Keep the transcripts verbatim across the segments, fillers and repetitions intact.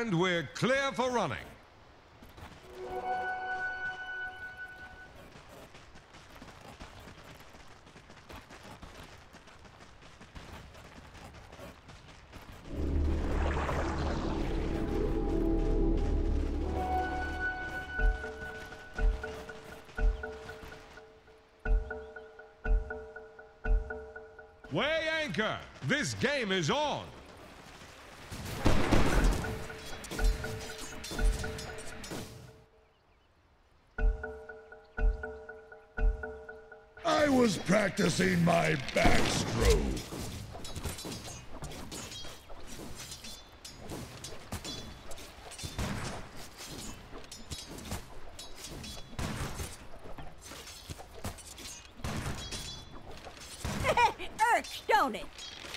And we're clear for running. Weigh anchor! This game is on! I was practicing my backstroke. Irks, don't it?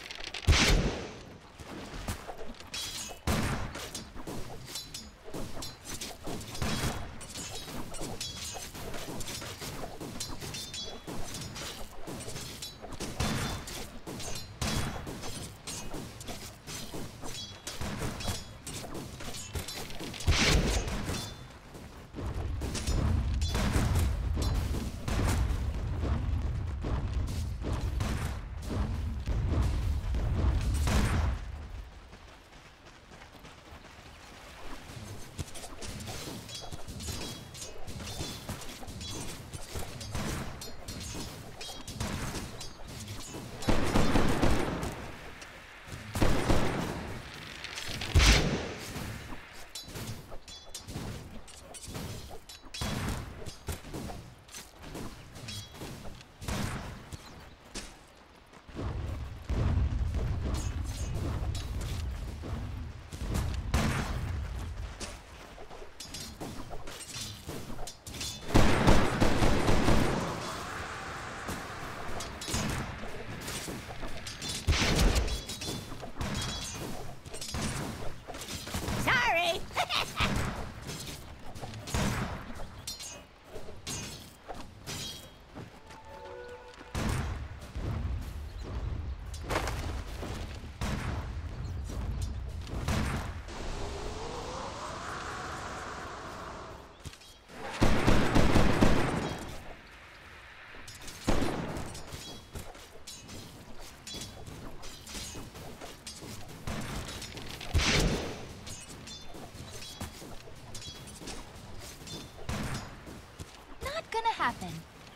Gonna happen.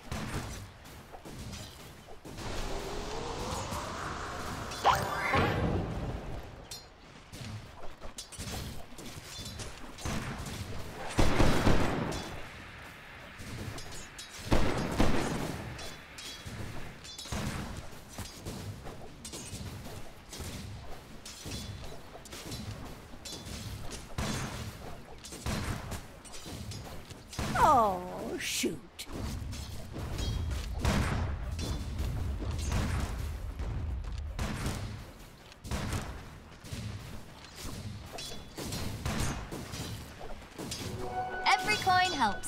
Oh, shoot. Every coin helps.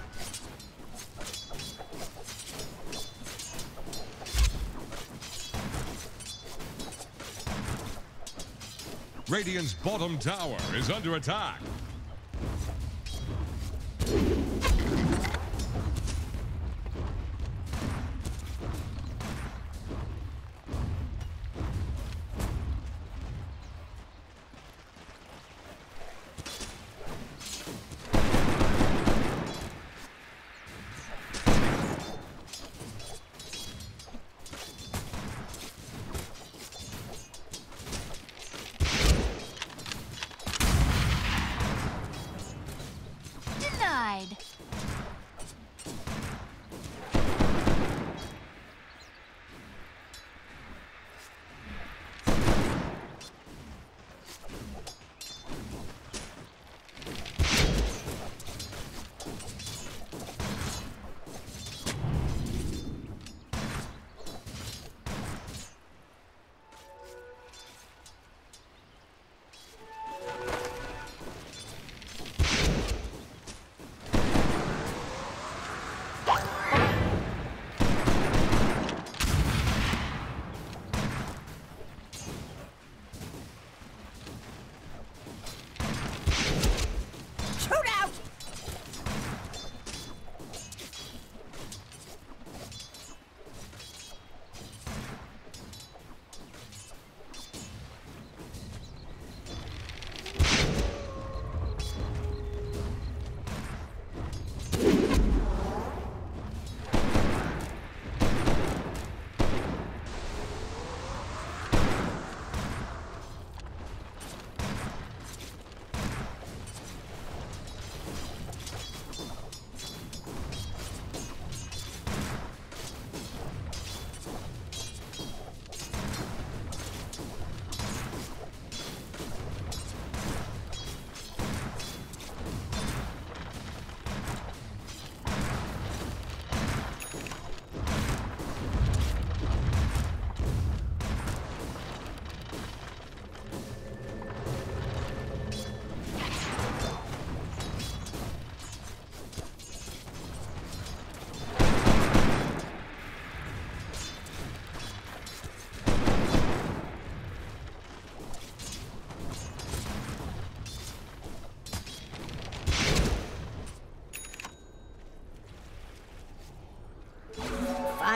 Radiant's bottom tower is under attack.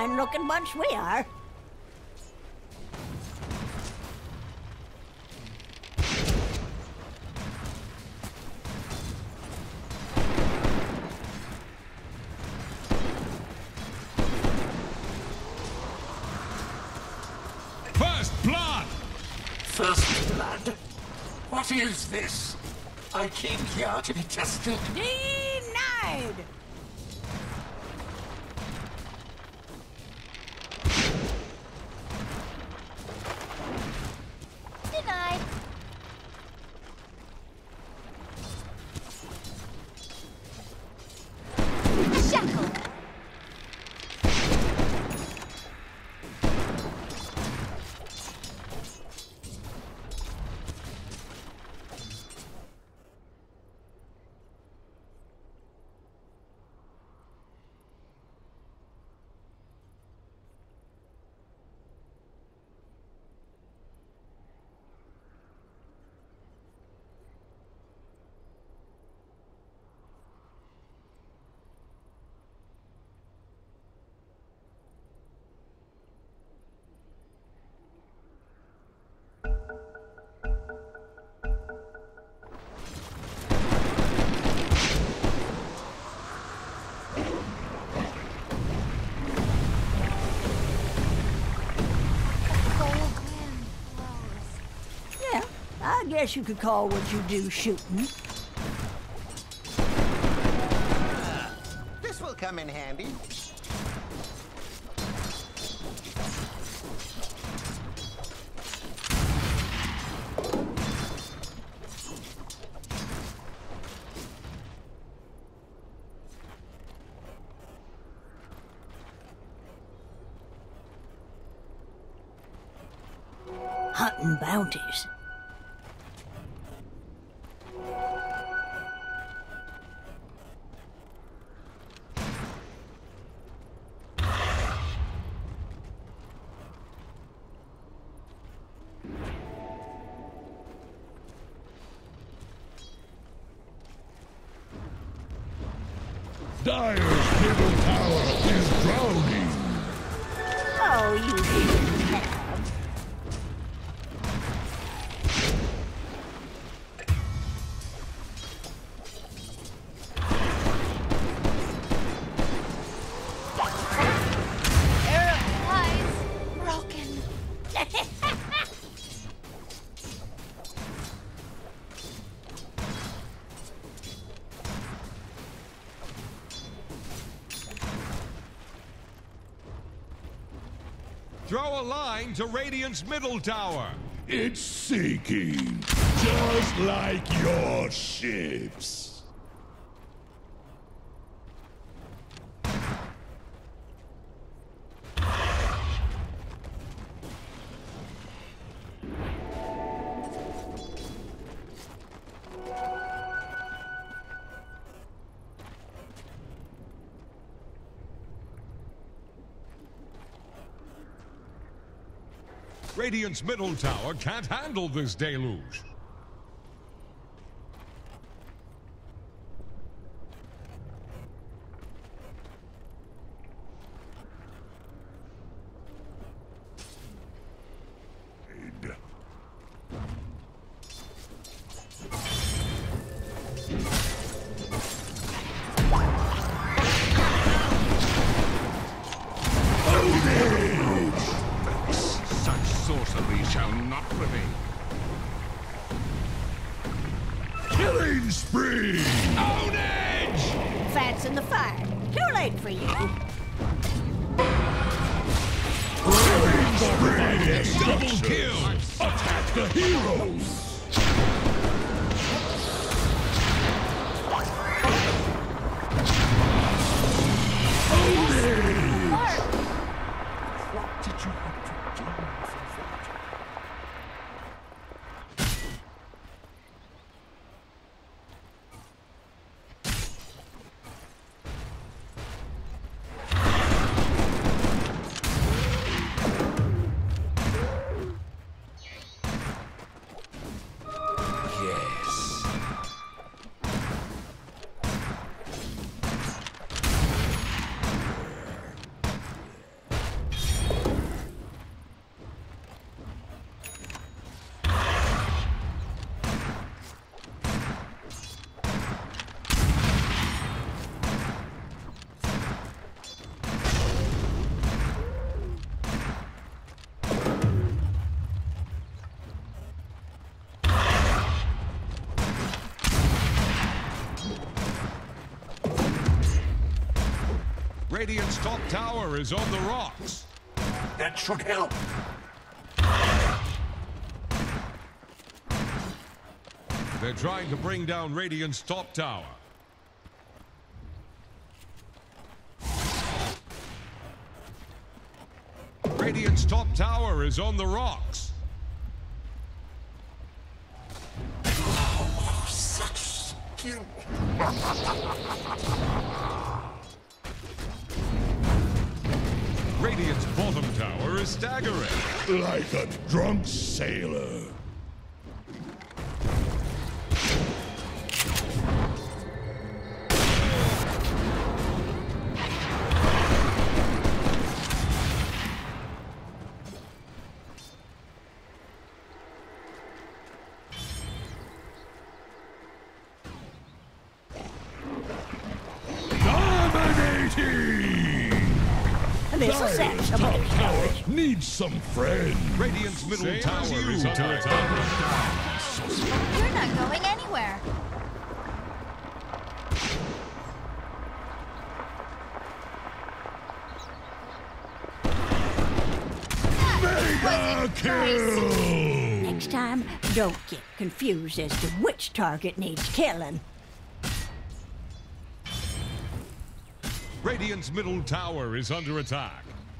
fine-looking bunch we are. First blood! First blood? What is this? I came here to be tested. Denied! Denied. Shackled. I guess you could call what you do shooting. This will come in handy. Hunting bounties. Dire's middle tower is drowning. Oh, you shouldn't have. Eyes broken. Throw a line to Radiant's middle tower. It's sinking, just like your ships. Radiant's middle tower can't handle this deluge. Such sorcery shall not prevail. Killing spree! Ownage! Fats in the fire. Too late for you. Killing spree! Double kill! Attack the heroes! What did you have to do for that? Radiant's top tower is on the rocks. That should help. They're trying to bring down Radiant's top tower. Radiant's top tower is on the rocks. Oh, such skill. Radiant's bottom tower is staggering. Like a drunk sailor. This is Dire's sensible top tower courage. needs some friends. Radiant's middle Same tower as you, is under Tyrant. attack. You're not going anywhere. Mega kill! Next time, don't get confused as to which target needs killing. Radiant's middle tower is under attack.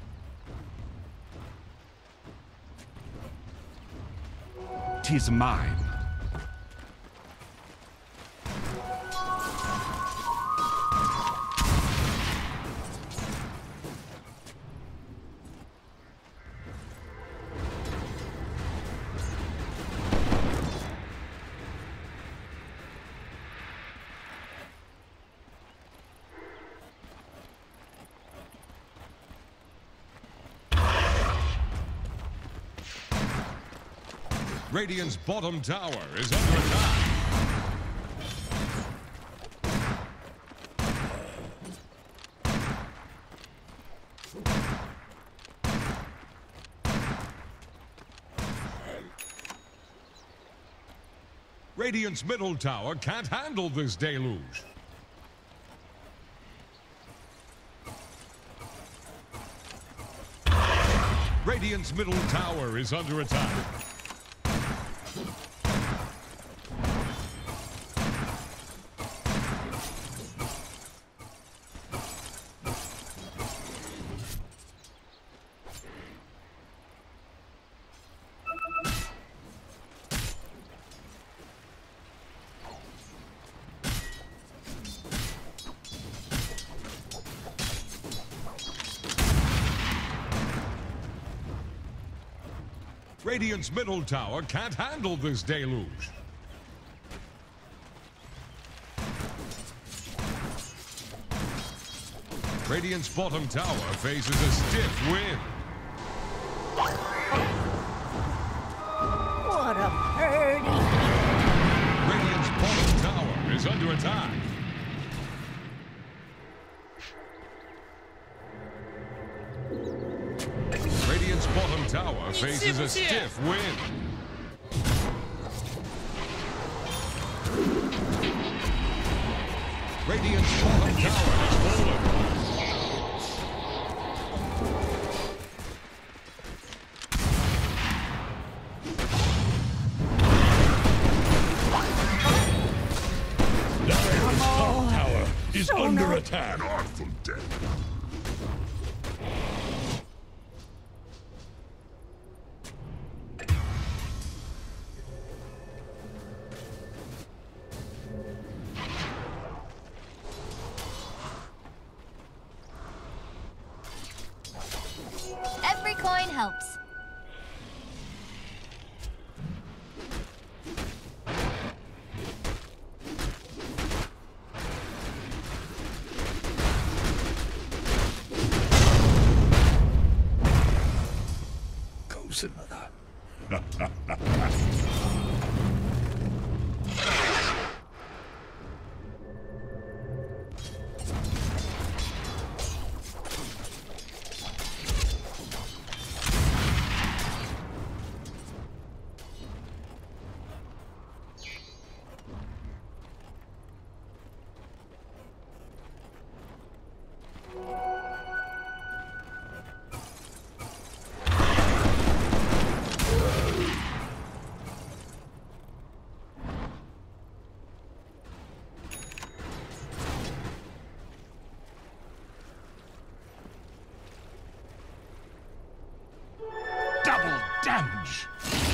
Tis mine. Radiant's bottom tower is under attack. Radiant's middle tower can't handle this deluge. Radiant's middle tower is under attack. Radiant's middle tower can't handle this deluge. Radiant's bottom tower faces a stiff wind. What a purdy. Radiant's bottom tower is under attack. Radiant's bottom tower faces a stiff wind. Radiant's bottom tower has fallen. Dire's top tower is so under no- attack. Artful death. Every coin helps. Goes another. damage.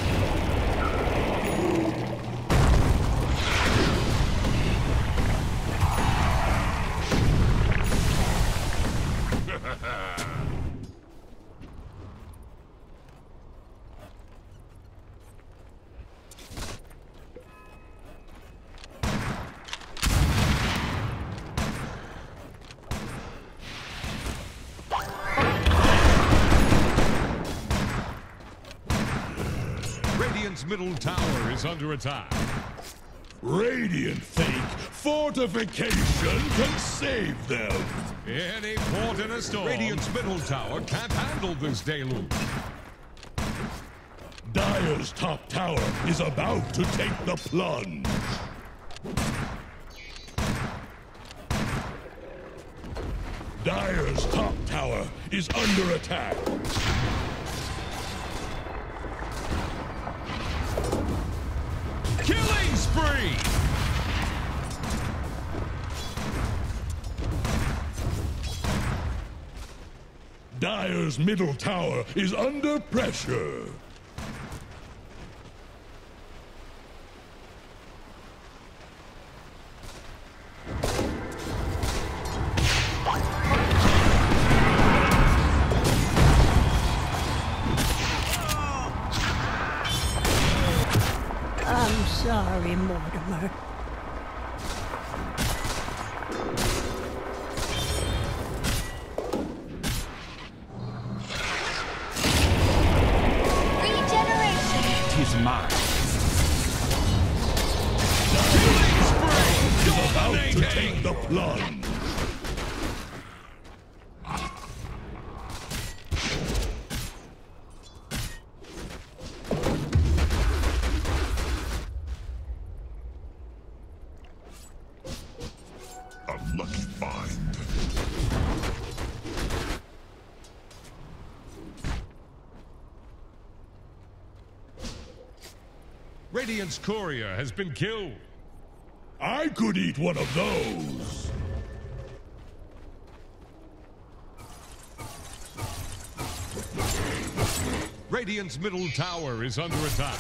Radiant's middle tower is under attack. Radiant think fortification can save them. Any port in a storm. Radiant's middle tower can't handle this deluge. Dire's top tower is about to take the plunge. Dire's top tower is under attack. Killing spree! Dire's middle tower is under pressure. I'm sorry, Mortimer. Regeneration. Tis mine. Killing spree! Is about to Dominating! take the plunge. Unlucky find. Radiant's courier has been killed. I could eat one of those. Radiant's middle tower is under attack.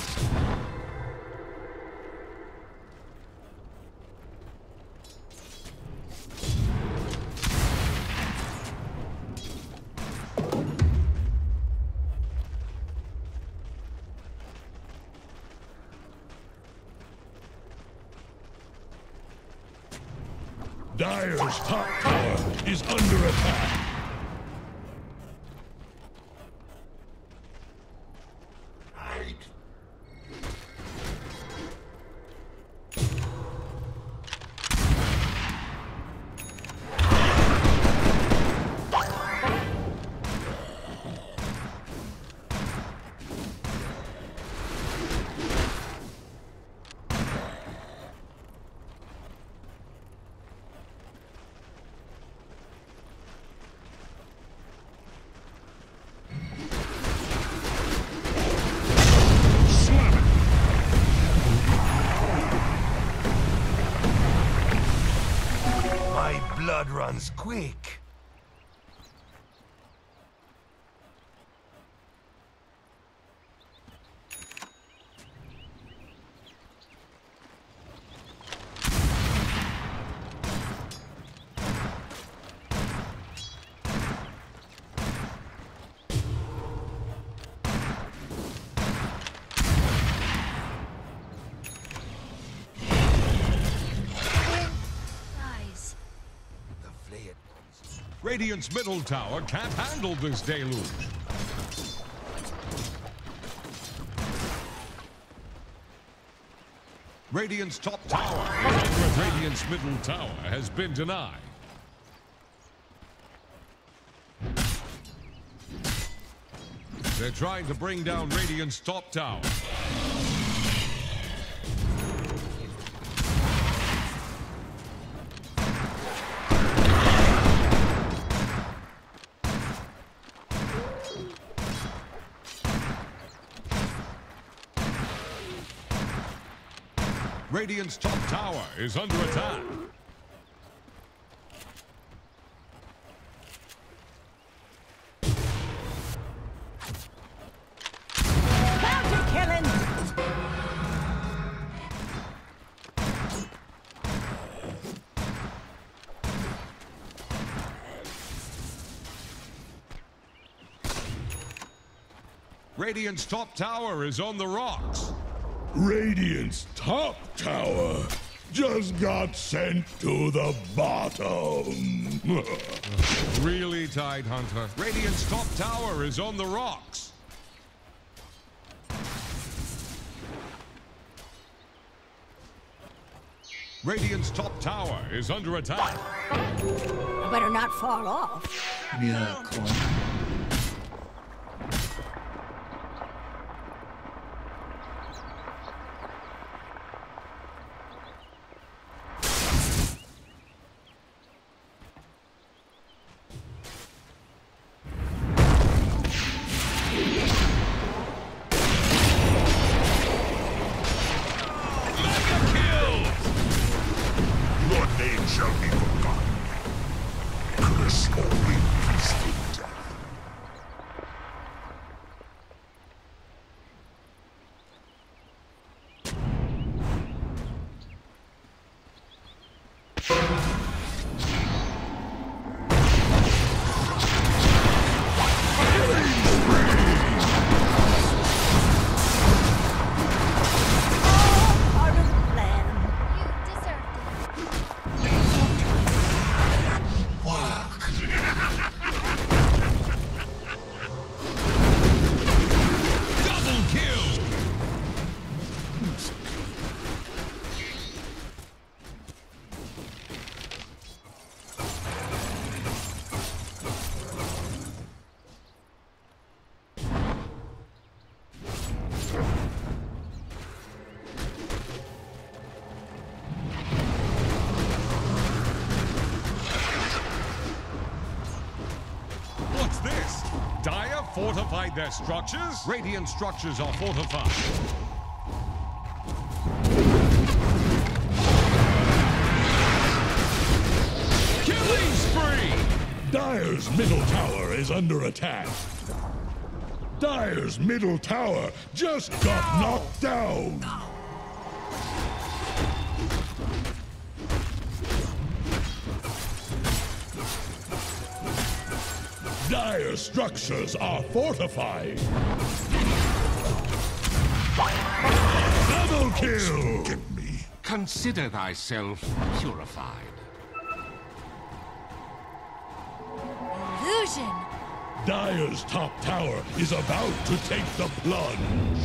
Dire's top tower is under attack. Hide. My blood runs quick. Guys. The flayed ones. Radiant's middle tower can't handle this deluge. Radiant's top tower, with Radiant's middle tower, has been denied. They're trying to bring down Radiant's top tower. Radiant's top tower is under attack. Radiant's top tower is on the rocks. Radiant's top tower just got sent to the bottom. Really, Tidehunter? Radiant's top tower is on the rocks. Radiant's top tower is under attack. Better not fall off. Yeah, cool. Fortified their structures? Radiant structures are fortified. Killing spree! Dire's middle tower is under attack. Dire's middle tower just got knocked down. Dire structures are fortified. Double kill! Get me. Consider thyself purified. Illusion. Dire's top tower is about to take the plunge.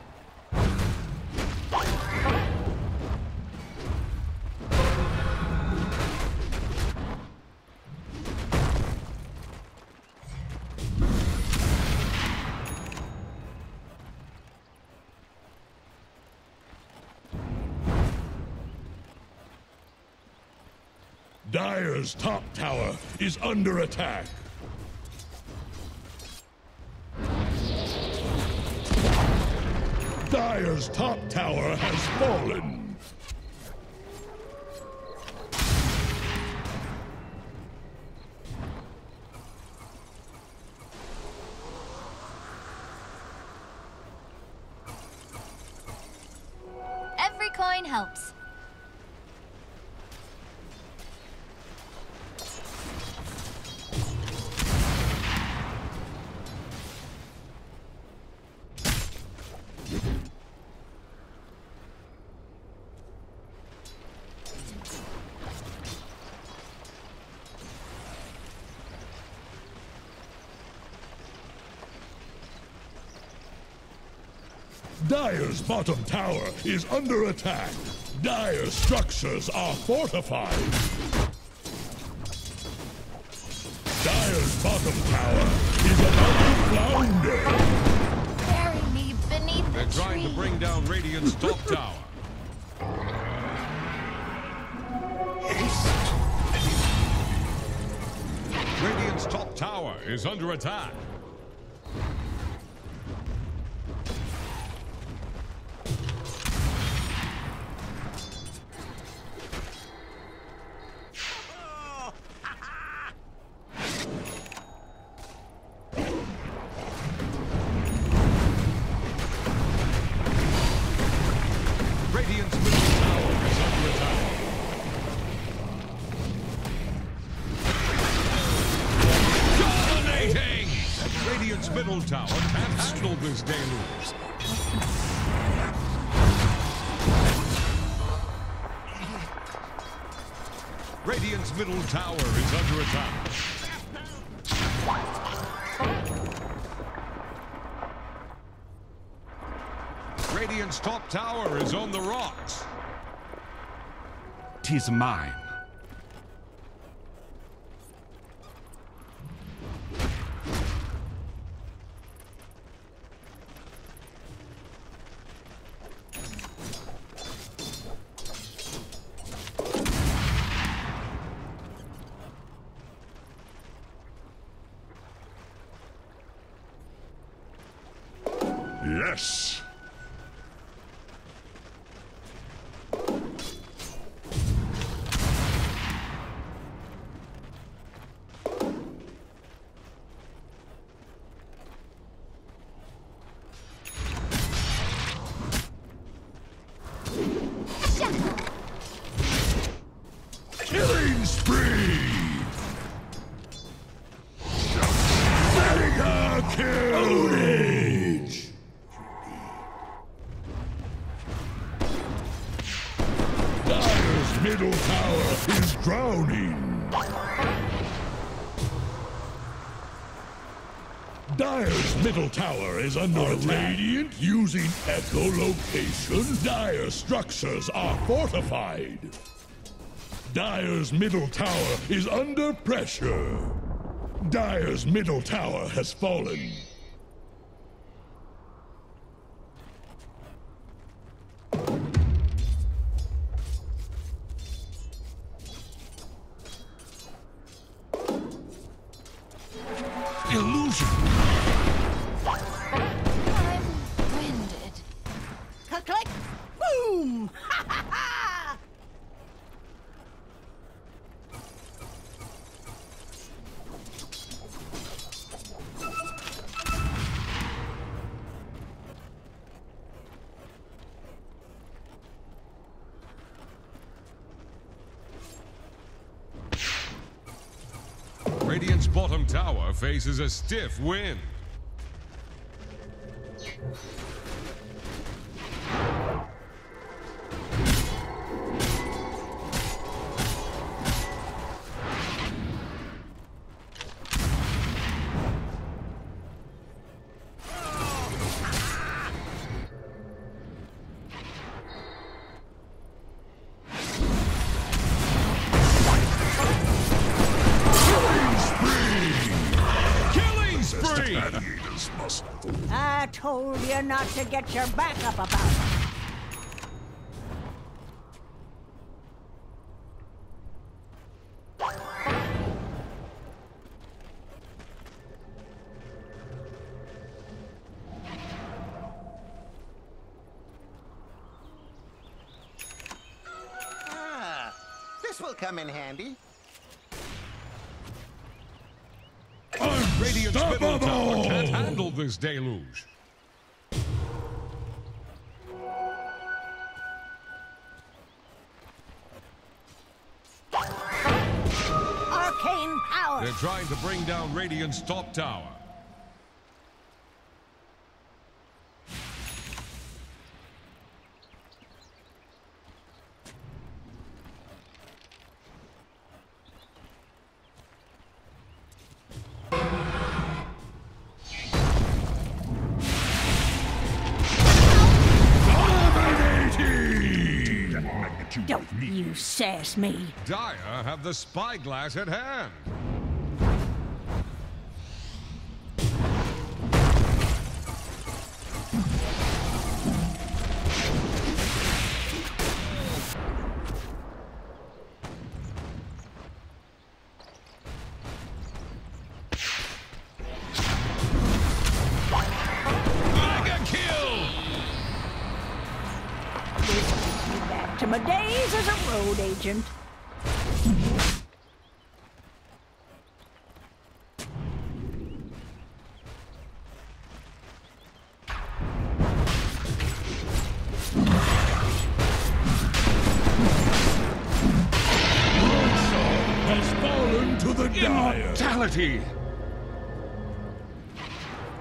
Dire's top tower is under attack. Dire's top tower has fallen. Every coin helps. Dire's bottom tower is under attack. Dire's structures are fortified. Dire's bottom tower is about to flounder. Bury me beneath the They're trying tree. to bring down Radiant's top tower. Radiant's top tower is under attack. Radiant's middle tower is under attack. Dominating! Radiant's middle tower can't handle this deluge. Radiant's middle tower is under attack. Radiant's top tower is on the rocks. Tis mine. Yes. Killing spree! Mega kill! Age! Dire's middle tower is drowning! Dire's middle tower is under attack. Radiant using echolocation. Dire structures are fortified. Dire's middle tower is under pressure. Dire's middle tower has fallen. Illusion. I'm winded. Click, boom! Ha ha ha! Radiant's bottom tower faces a stiff wind. Gladiators must fall. I told you not to get your back up about it. Ah, this will come in handy. Radiant's middle tower can't handle this deluge. Arcane power! They're trying to bring down Radiant's top tower. Don't you sass me. Dire have the spyglass at hand. Mega kill! Back to my days as a road agent. Has fallen to the Dire. Immortality.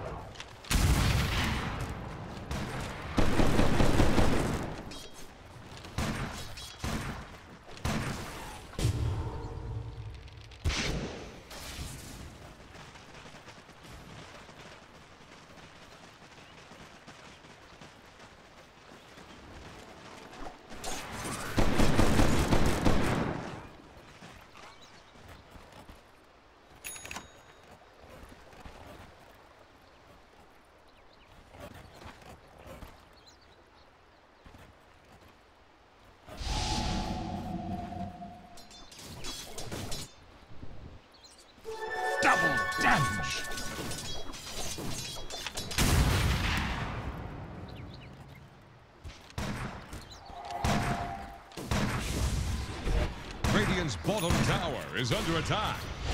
bottom tower is under attack.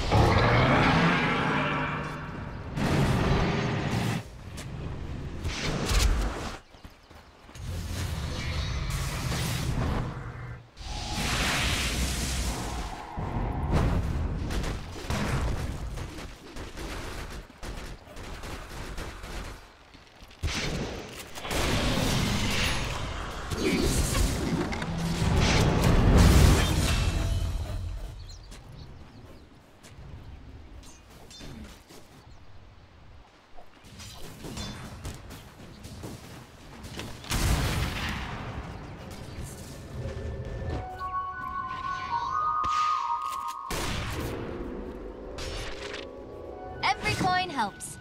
Every coin helps.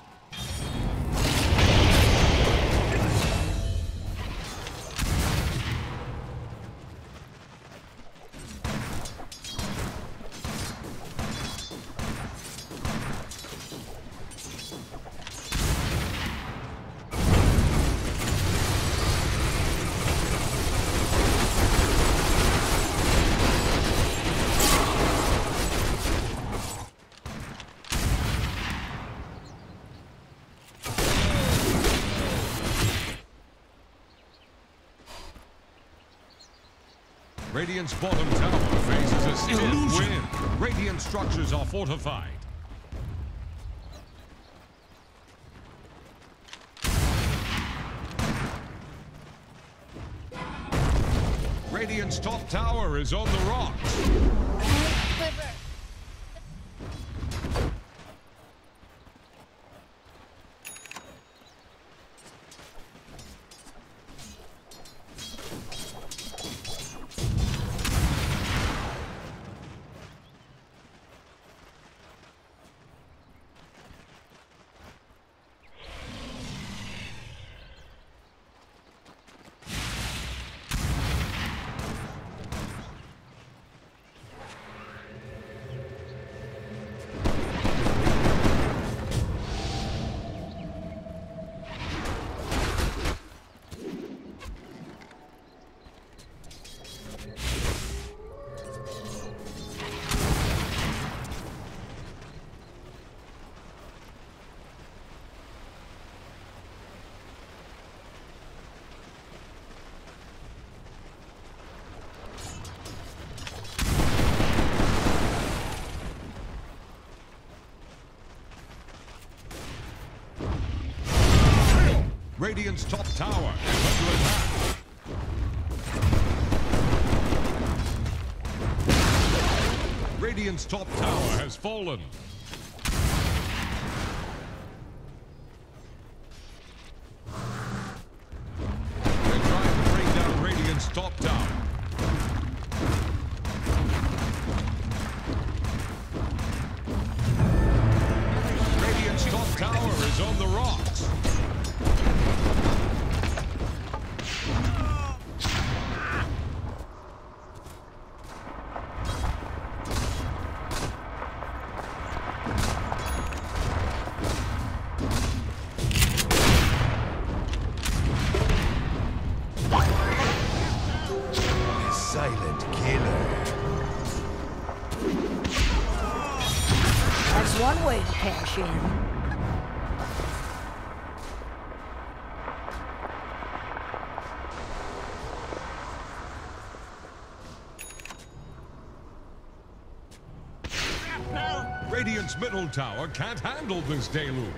Radiant's bottom tower faces a stiff wind. Radiant structures are fortified. Radiant's top tower is on the rocks. Quiver. Radiant's top tower is under attack. Radiant's top tower has fallen. They're trying to bring down Radiant's top tower. Radiant's top tower is on the rocks. Silent killer. That's one way to cash in. Radiant's middle tower can't handle this deluge.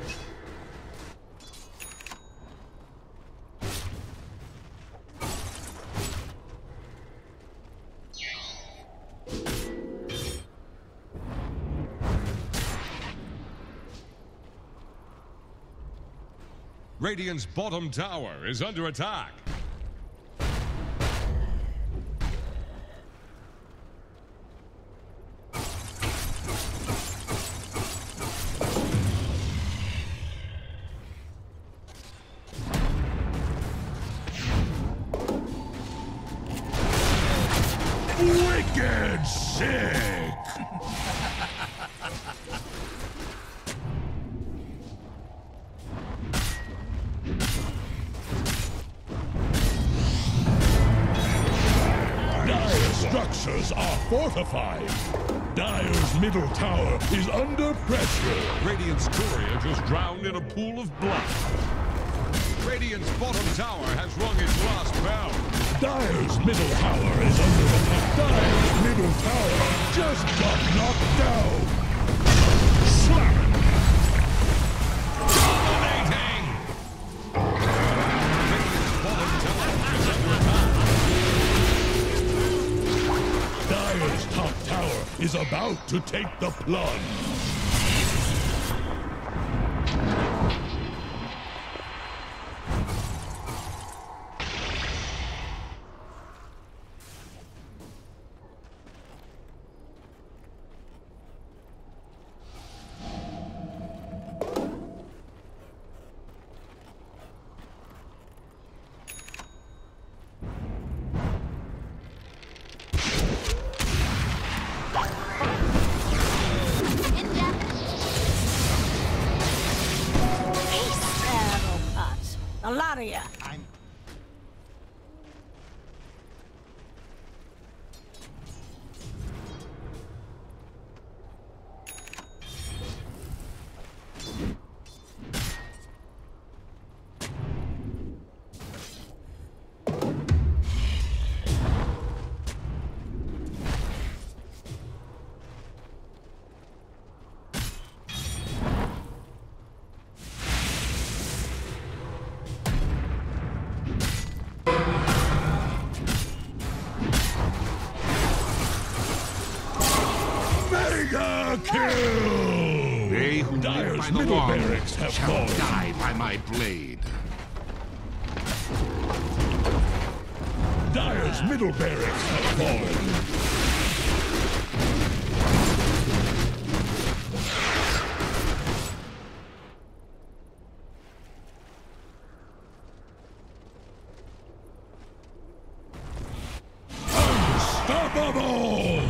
Radiant's bottom tower is under attack. Wicked sick! Dire structures are fortified. Dire's middle tower is under pressure. Radiant's courier just drowned in a pool of blood. Radiant's bottom tower has rung its last bell. Dire's middle tower is under attack. Dire's middle tower just got knocked down. Slap! Dominating! Radiant's bottom tower is under attack. Dire's top tower is about to take the plunge. A lot of ya. I'm Mega kill! They who live Dire's by the middle law barracks have shall fallen. die by my blade. Dire's middle barracks have fallen. Unstoppable!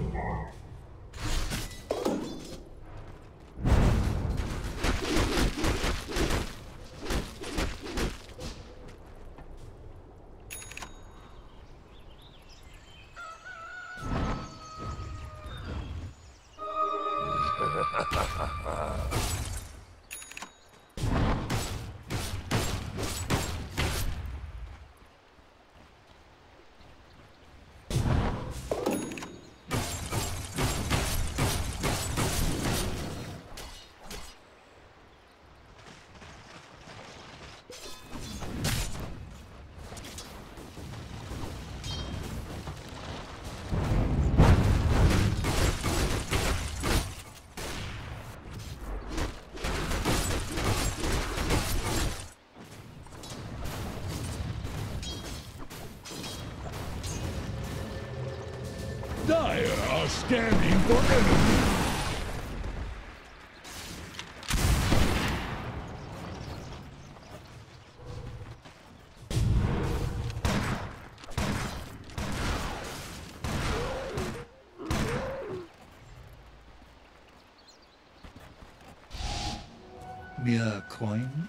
Dire are scanning for enemies. Mere coin?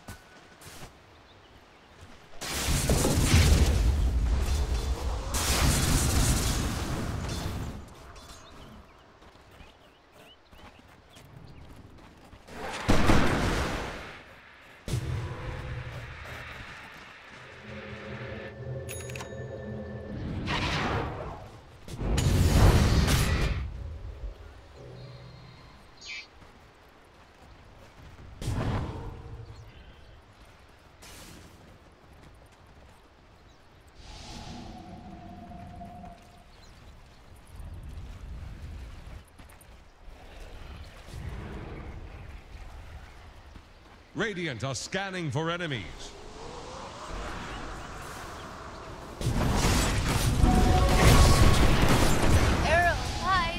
Radiant are scanning for enemies. Arrow flies.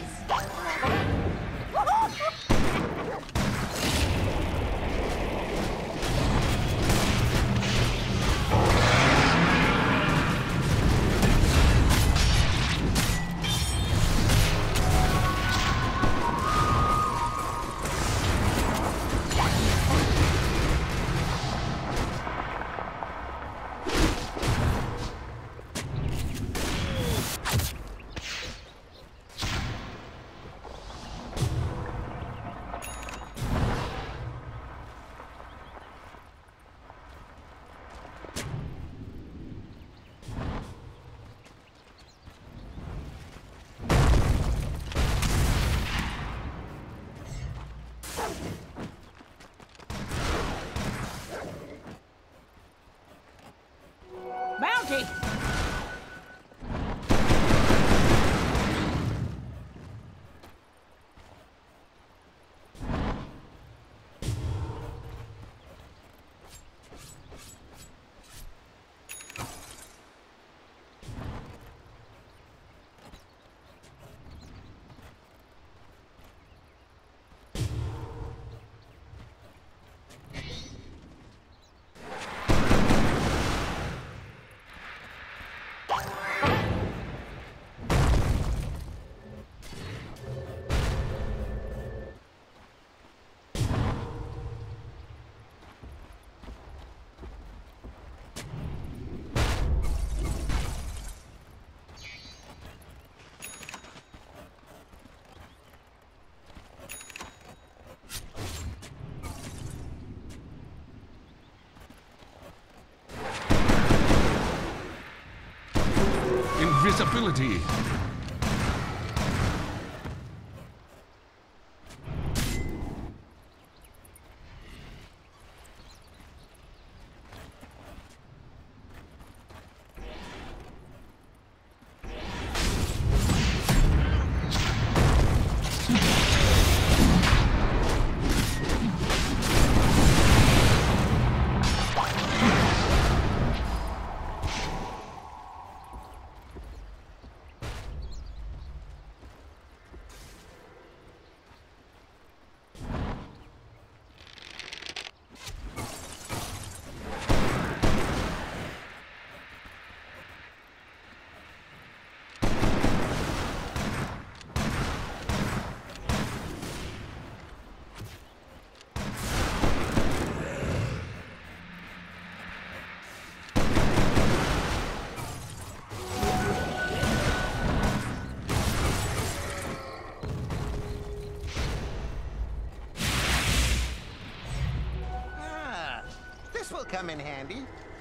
bounty! Invisibility. This will come in handy.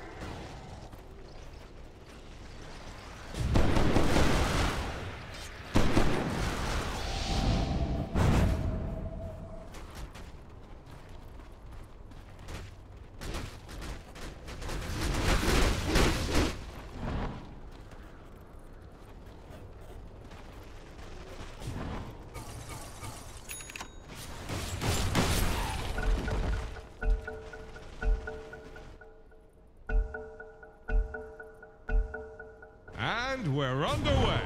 And we're underway.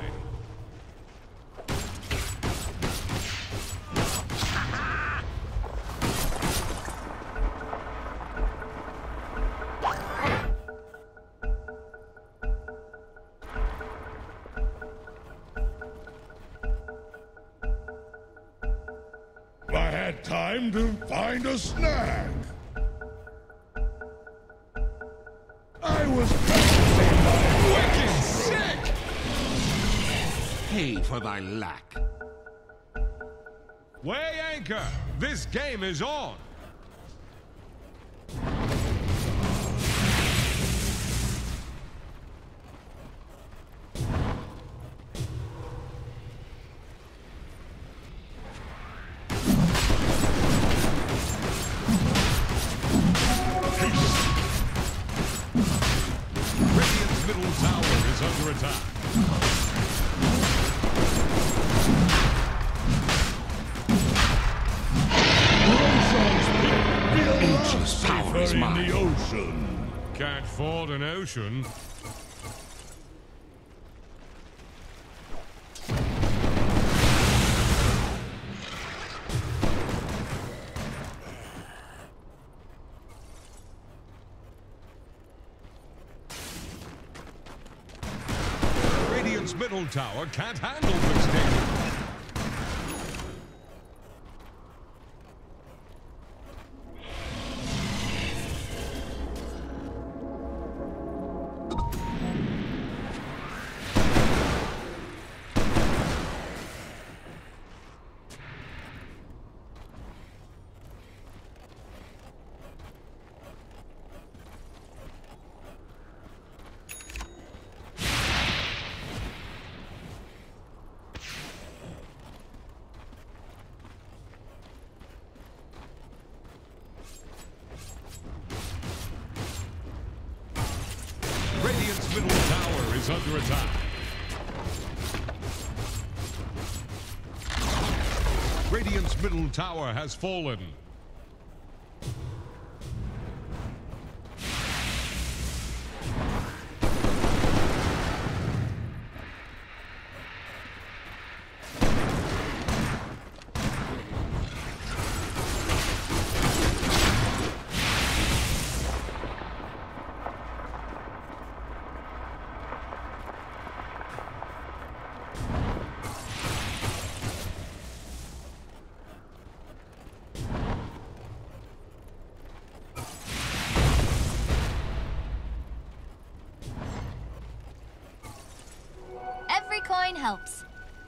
I had time to find a snack. I was practicing my Wicked sick! Pay for thy lack. Weigh anchor! This game is on! Radiant's middle tower is under attack. Ancient power is in mine. the ocean. Can't ford an ocean. Radiant's middle tower can't handle this game. is under attack. Radiant's middle tower has fallen. Every coin helps.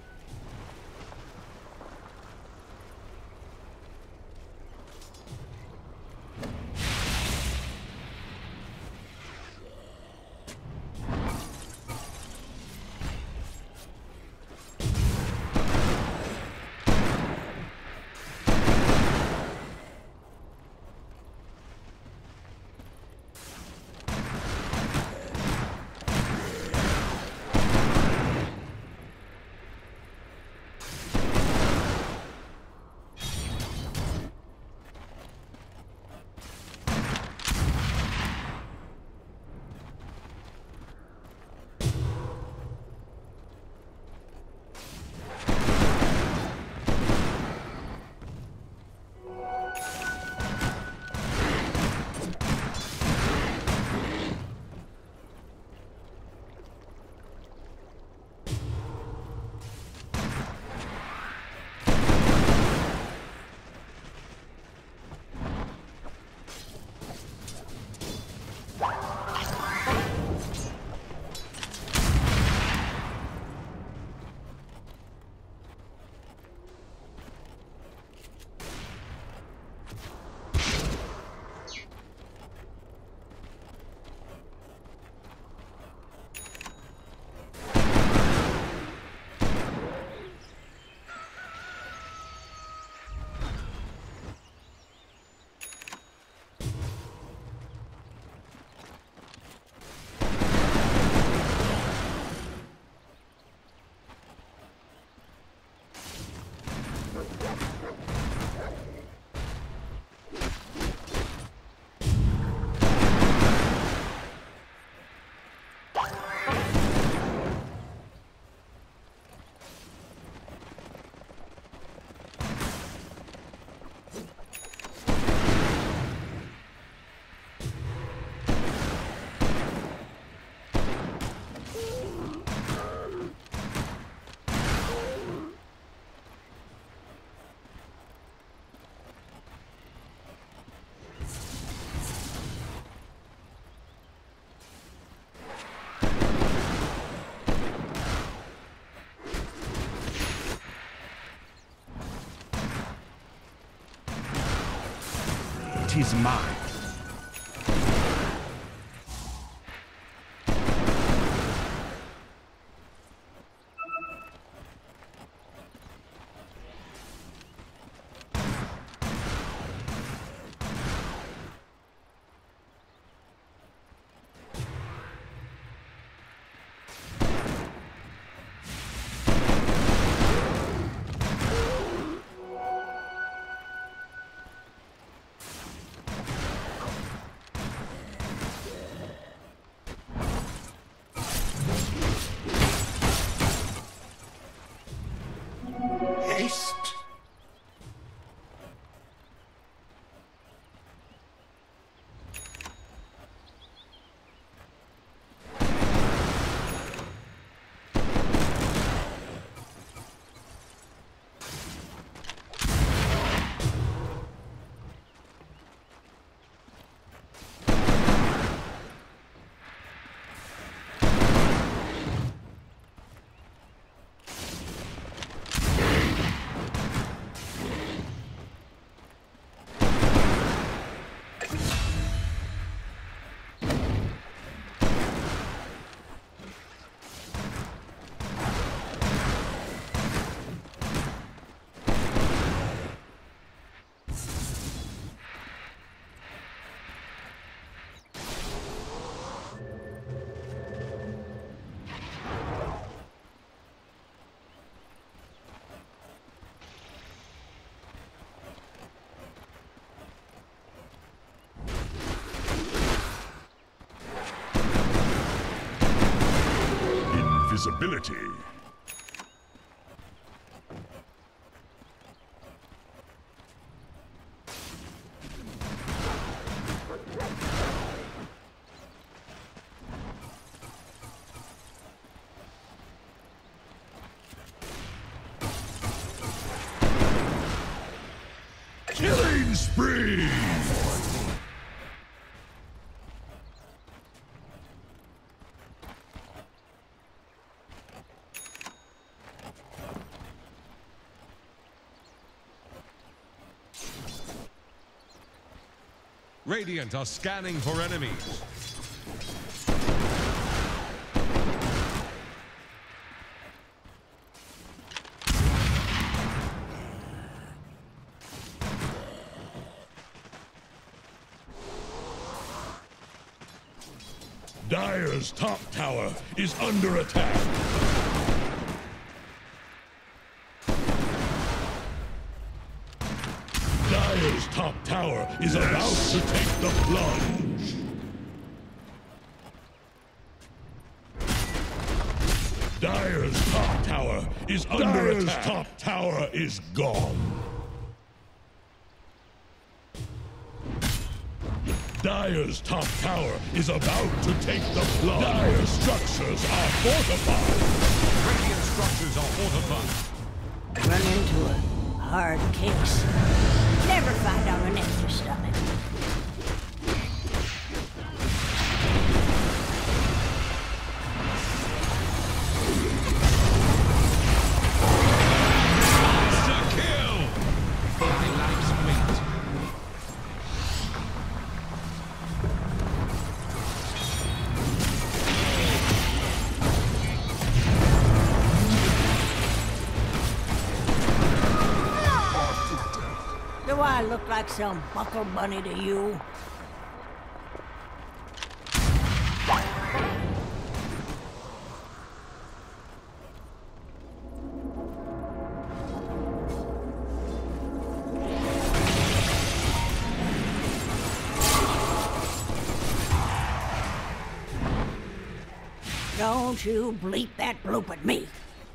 It is mine. invisibility. Killing spree! Radiant are scanning for enemies. Dire's top tower is under attack. Dire's top tower is yes. about to take the plunge. Dire's top tower is under Dire's attack. Dire's top tower is gone. Dire's top tower is about to take the plunge. Dire's structures are fortified. Radiant structures are fortified. Run into a hard case. Never find out an empty stomach. Monster kill! Five lives meat. Do I look like some buckle bunny to you? Don't you bleep that bloop at me.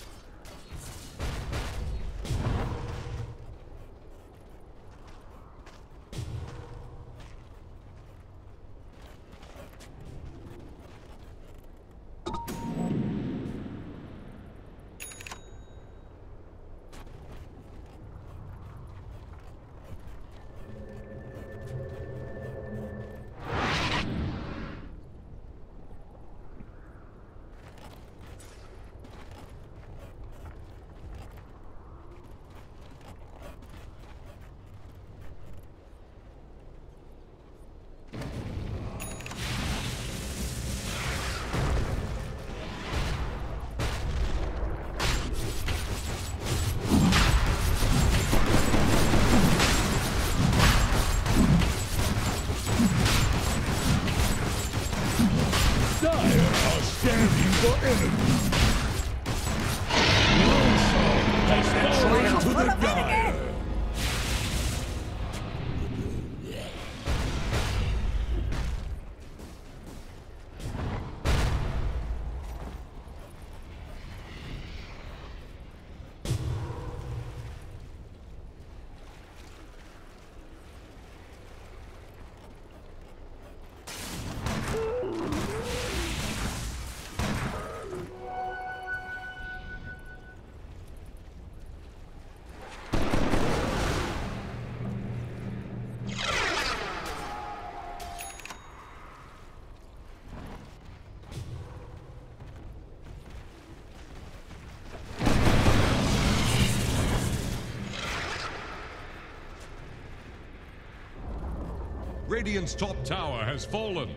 Radiant's top tower has fallen.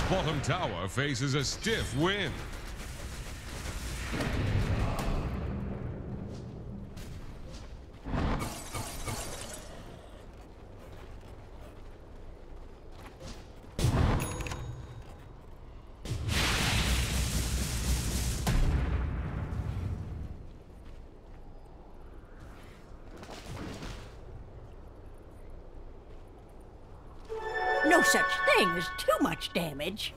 bottom tower faces a stiff wind. No such thing as too much damage.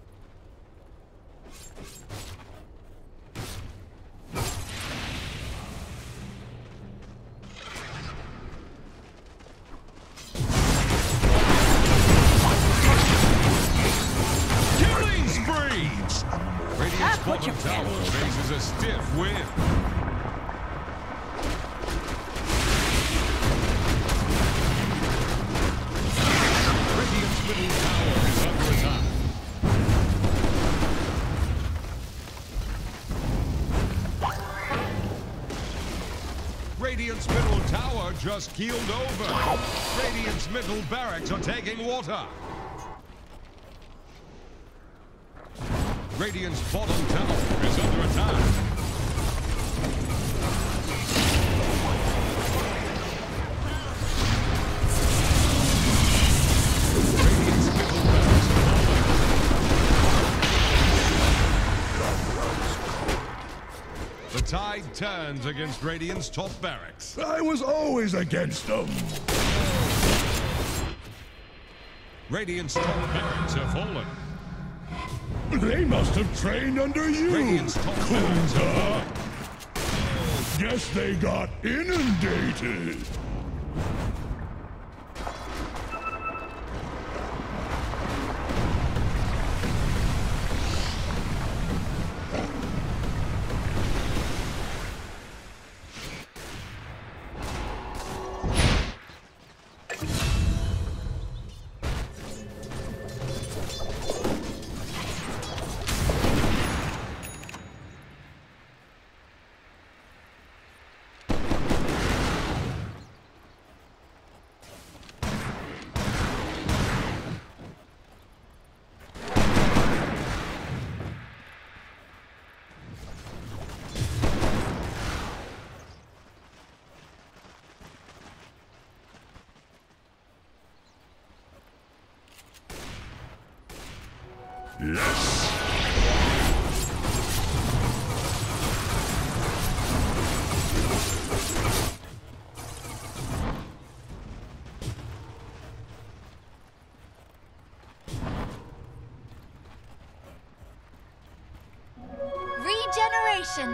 Killing spree! Radiant's Ah, put bottom your tower pennies. faces a stiff wind. Radiant's middle tower is under attack. Radiant's middle tower just keeled over. Radiant's middle barracks are taking water. Radiant's bottom tower is under attack. Radiant's middle barracks are falling. The tide turns against Radiant's top barracks. I was always against them. Radiant's top barracks have fallen. They must have trained under you. Radiant's top barracks have Kunta. fallen. Guess they got inundated. Yes. Regeneration.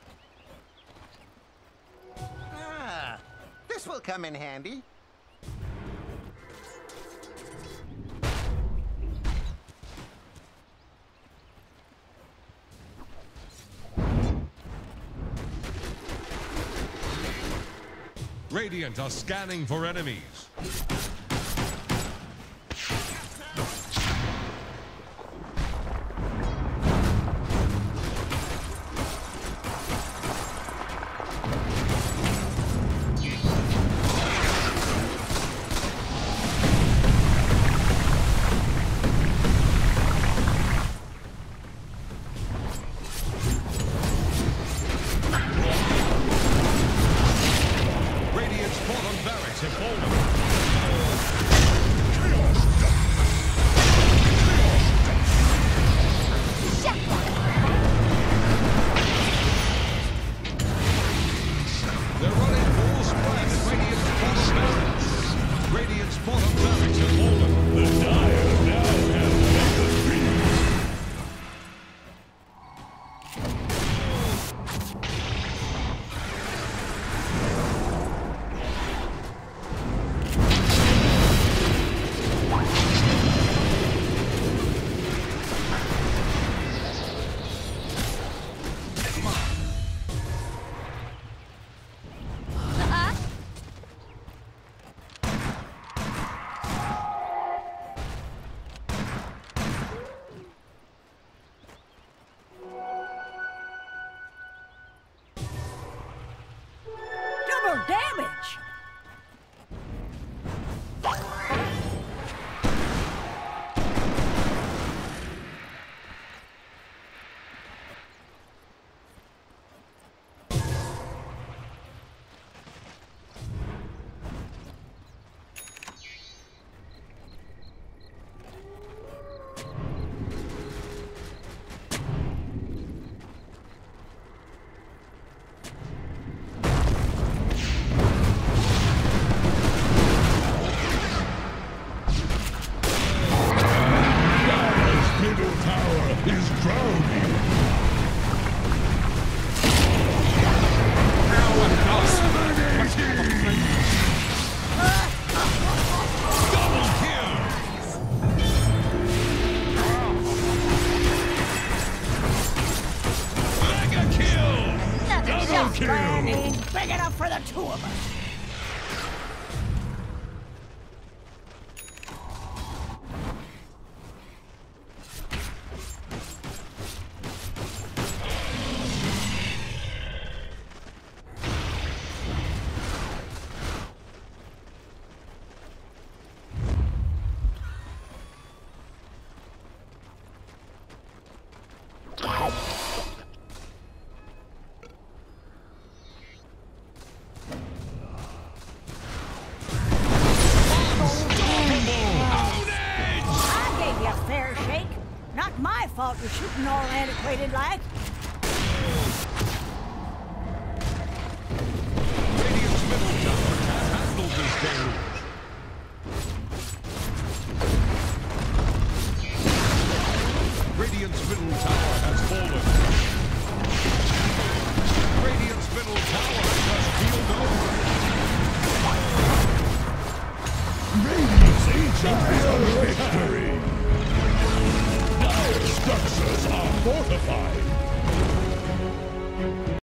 This will come in handy. Radiant are scanning for enemies. Damage! Big enough for the two of us. Not my fault you're shooting all antiquated like.